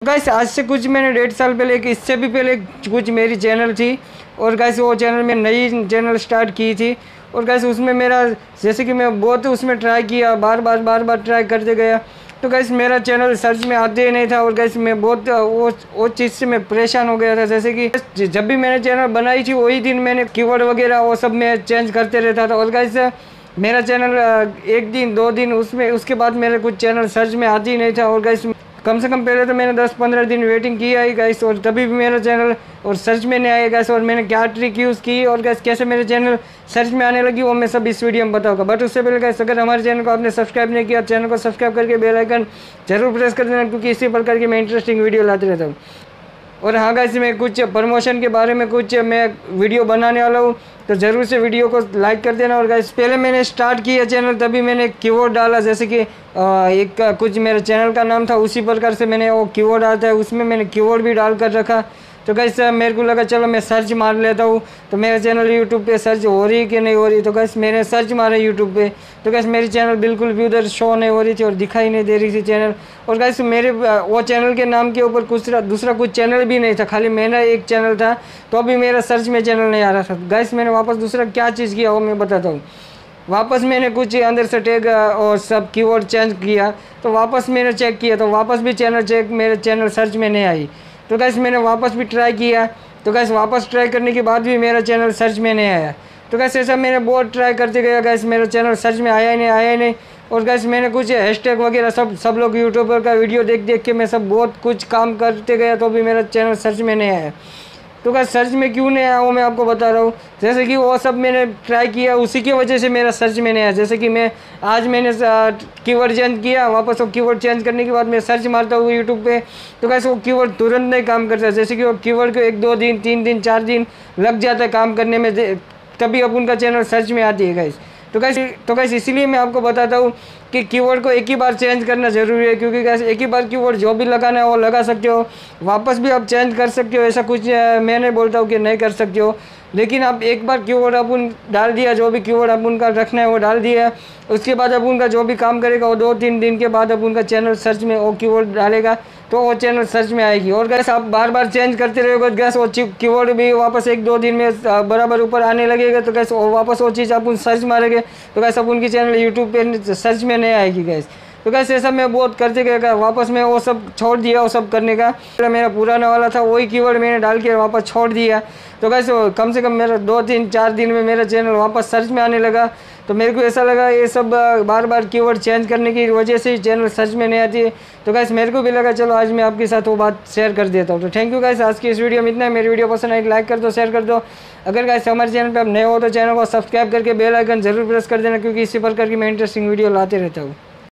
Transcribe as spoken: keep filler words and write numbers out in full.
Guys आज से कुछ मैंने डेढ़ साल पहले एक इससे भी पहले कुछ मेरी चैनल थी और गाइस वो चैनल में नई चैनल स्टार्ट की थी और गाइस उसमें मेरा जैसे कि मैं बहुत उसमें ट्राई किया, बार बार बार बार ट्राई करते गया तो गाइस मेरा चैनल सर्च में आते ही नहीं था और गाइस मैं बहुत वो वो चीज़ से मैं परेशान हो गया था। जैसे कि जब भी मैंने चैनल बनाई थी वही दिन मैंने कीवर्ड वगैरह वो सब मैं चेंज करते रहता था और गाइस मेरा चैनल एक दिन दो दिन उसमें उसके बाद मेरे कुछ चैनल सर्च में आती ही नहीं था और गाइस कम से कम पहले तो मैंने दस पंद्रह दिन वेटिंग किया ही गाइस और तभी भी मेरा चैनल और सर्च में नहीं आया गाइस। और मैंने क्या ट्रिक यूज़ की और गाइस कैसे मेरे चैनल सर्च में आने लगी वो मैं सब इस वीडियो में बताऊंगा। बट उससे पहले गाइस अगर हमारे चैनल को आपने सब्सक्राइब नहीं किया चैनल को सब्सक्राइब करके बेल आइकन जरूर प्रेस कर देना क्योंकि इसी प्रकार की मैं इंटरेस्टिंग वीडियो लाते रहता हूँ। और हाँ गाइस मैं कुछ प्रमोशन के बारे में कुछ मैं वीडियो बनाने वाला हूँ तो ज़रूर से वीडियो को लाइक कर देना। और गाइस पहले मैंने स्टार्ट किया चैनल तभी मैंने कीवर्ड डाला जैसे कि एक कुछ मेरे चैनल का नाम था उसी प्रकार से मैंने वो कीवर्ड आता है उसमें मैंने कीवर्ड भी डाल कर रखा। तो गाइस मेरे को लगा चलो मैं सर्च मार लेता हूँ तो मेरा चैनल यूट्यूब पे सर्च हो रही कि नहीं हो रही। तो गाइस मैंने सर्च मारा यूट्यूब पे तो गाइस मेरी चैनल बिल्कुल भी उधर शो नहीं हो रही थी और दिखाई नहीं दे रही थी चैनल। और गाइस मेरे वो चैनल के नाम के ऊपर कुछ दूसरा कुछ चैनल भी नहीं था, खाली मेरा एक चैनल था तो अभी मेरा सर्च में चैनल नहीं आ रहा था। गाइस मैंने वापस दूसरा क्या चीज़ किया वो मैं बताता हूँ। वापस मैंने कुछ अंदर से टैग और सब कीवर्ड चेंज किया तो वापस मैंने चेक किया तो वापस भी चैनल चेक मेरे चैनल सर्च में नहीं आई। तो गाइस मैंने वापस भी ट्राई किया तो गाइस वापस ट्राई करने के बाद भी मेरा चैनल सर्च में नहीं आया। तो गाइस ऐसा मैंने बहुत ट्राई करते गया गाइस मेरा चैनल सर्च में आया ही नहीं आया ही नहीं। और गाइस मैंने कुछ हैशटैग वगैरह सब सब लोग यूट्यूबर का वीडियो देख देख के मैं सब बहुत कुछ काम करते गया तो भी मेरा चैनल सर्च में नहीं आया। तो गाइस सर्च में क्यों नहीं आया वो मैं आपको बता रहा हूँ। जैसे कि वो सब मैंने ट्राई किया उसी की वजह से मेरा सर्च में नहीं आया। जैसे कि मैं आज मैंने कीवर्ड चेंज किया वापस वो कीवर्ड चेंज करने के बाद मैं सर्च मारता हूँ यूट्यूब पे तो गाइस वो कीवर्ड तुरंत नहीं काम करता। जैसे कि वो कीवर्ड को एक दो दिन तीन दिन चार दिन लग जाता है काम करने में तभी अब उनका चैनल सर्च में आती है गाइस। तो गाइस तो गाइस इसीलिए मैं आपको बताता हूँ कि कीवर्ड को एक ही बार चेंज करना ज़रूरी है क्योंकि गाइस एक ही बार कीवर्ड जो भी लगाना है वो लगा सकते हो, वापस भी आप चेंज कर सकते हो। ऐसा कुछ मैं नहीं बोलता हूँ कि नहीं कर सकते हो, लेकिन आप एक बार कीवर्ड अपन डाल दिया जो भी कीवर्ड आप उनका रखना है वो डाल दिया उसके बाद अब उनका जो भी काम करेगा वो दो तीन दिन के बाद अब उनका चैनल सर्च में वो कीवर्ड डालेगा तो वो चैनल सर्च में आएगी। और गैस आप बार बार चेंज करते रहोगे गैस वो कीवर्ड भी वापस एक दो दिन में बराबर ऊपर आने लगेगा तो गैस वापस वो चीज़ आप उन सर्च मारेंगे तो गैस अब उनकी चैनल यूट्यूब पे सर्च में नहीं आएगी गैस। तो गैस ऐसा मैं बहुत करते गया वापस मैं वो सब छोड़ दिया वो सब करने का। मेरा पुराना वाला था वही कीवर्ड मैंने डाल के वापस छोड़ दिया तो गैस कम से कम मेरा दो तीन चार दिन में मेरा चैनल वापस सर्च में आने लगा। तो मेरे को ऐसा लगा ये सब बार बार कीवर्ड चेंज करने की वजह से ही चैनल सर्च में नहीं आती है। तो गैस मेरे को भी लगा चलो आज मैं आपके साथ वो बात शेयर कर देता हूँ। तो थैंक यू गैस आज की इस वीडियो में इतना है। मेरी वीडियो पसंद आई लाइक कर दो शेयर कर दो। अगर गैस हमारे चैनल पे आप नए हो तो चैनल को सब्सक्राइब करके बेल आइकन जरूर प्रेस कर देना क्योंकि इसी प्रकार की मैं इंटरेस्टिंग वीडियो लाते रहता हूँ।